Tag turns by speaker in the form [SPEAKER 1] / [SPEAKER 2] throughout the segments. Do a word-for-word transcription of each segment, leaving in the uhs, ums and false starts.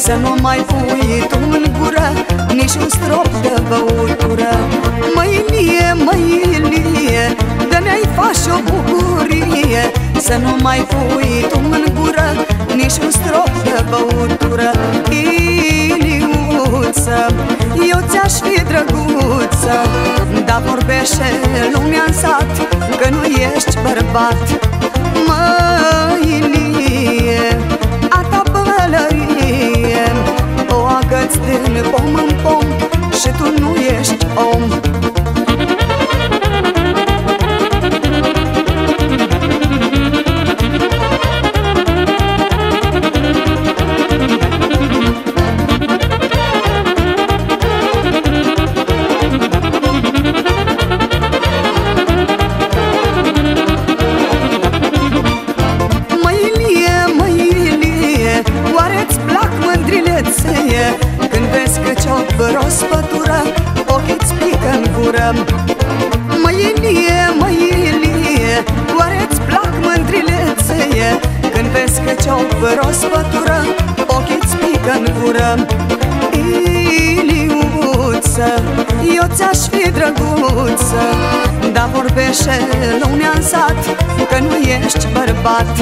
[SPEAKER 1] să nu mai pui tu în gură nici un strop de băutură. Măilie, măilie, de mi-ai face o bucurie, să nu mai pui tu în gură nici un strop de băutură. Iliuță, eu ți-aș fi drăguță, dar vorbește lumea-n sat că nu ești bărbat. Măilie, a ta pălărie o agăți din pom în pom și tu nu ești om. Când vezi că ți-o spătură, ochii-ți pică-n gură. Măilie, măilie, oare-ți plac mândrile ție? Când vezi că ți-o spătură, ochii-ți pică-n gură. Iliuță, eu ți-aș fi drăguță, dar vorbește lumea-n sat că nu ești bărbat.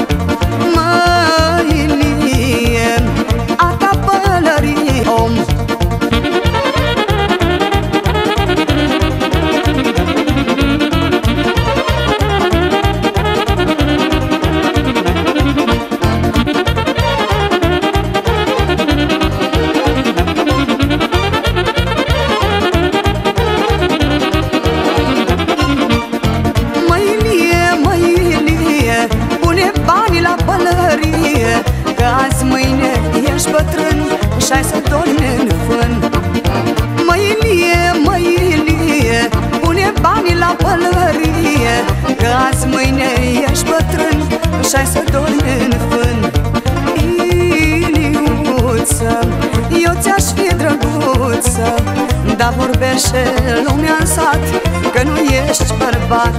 [SPEAKER 1] Măilie, a ta pălărie om. Măilie, măilie, pune banii la pălărie, că azi mâine ești bătrân și-ai să dormi în fân. Măilie, măilie, pune banii la pălărie, că azi mâine ești bătrân și-ai să dormi în fân. Iliuță, eu ți-aș fi drăguță, dar vorbește lumea-n sat că nu ești bărbat.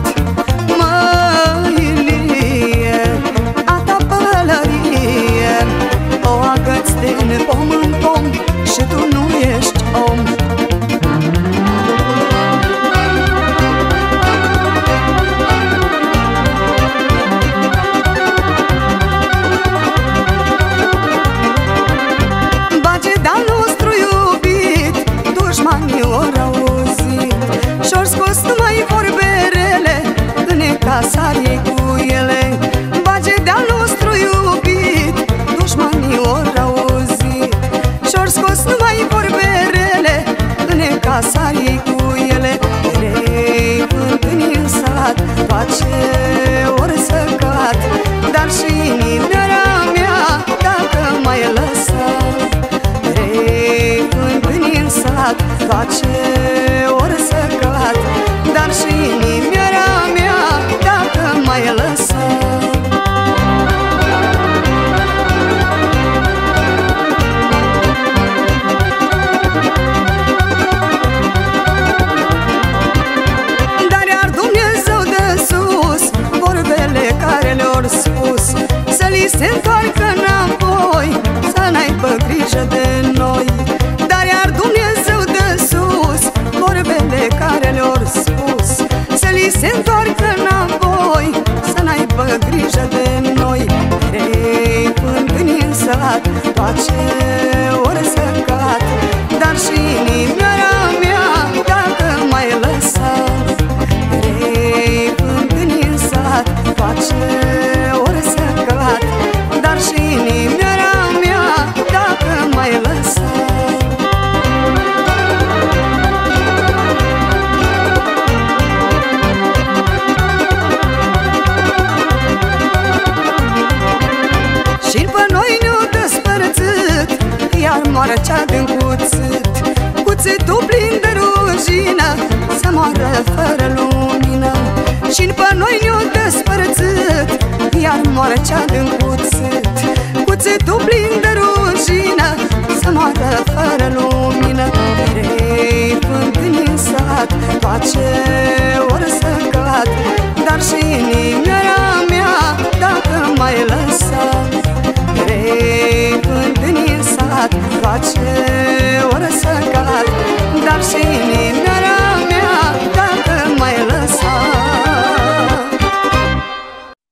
[SPEAKER 1] Măilie, a ta pălărie o agăți din pom în pom și tu nu ești om. Bage de-al nostru iubit, dușmanii ori auzit și-or scos numai vorberele în casarie cu ele. Bage de-al nostru iubit, dușmanii ori auzit și-or scos numai vorberele în casarie cu ele. Ele-i vând în sat, face ori să cad, dar și inimioara mea dacă m-ai lăsat. Ele-i vând în sat, face ori să cad, dar și inimioara mea dacă m-ai lăsat. Dar iar Dumnezeu de sus vorbele care le-or spus să li se întoarcă înapoi, să n-aibă grijă de noi. Dar iar Dumnezeu de sus vorbele care le-or spus să li se întoarcă înapoi, să n-aibă grijă de noi. Ei, până în sat, face ori să cad, dar și inimioara mea dacă m-ai lăsat. Ei, până în sat, face ori să cad, dar și inimioara mea dacă m-ai lăsat. Și pe noi ne-o despărțit, iar moară cea din cuțit. Cuțitul plin de rugină, să moară fără lumină. Și pe noi ne-o despărțit, iar moară cea din cuțit. Cuțitul plin de rugină, să moară fără lumină. Merei până în sat, face ori să cad, dar și inimioara mea dacă m-ai lăsat. Merei până în sat, pace.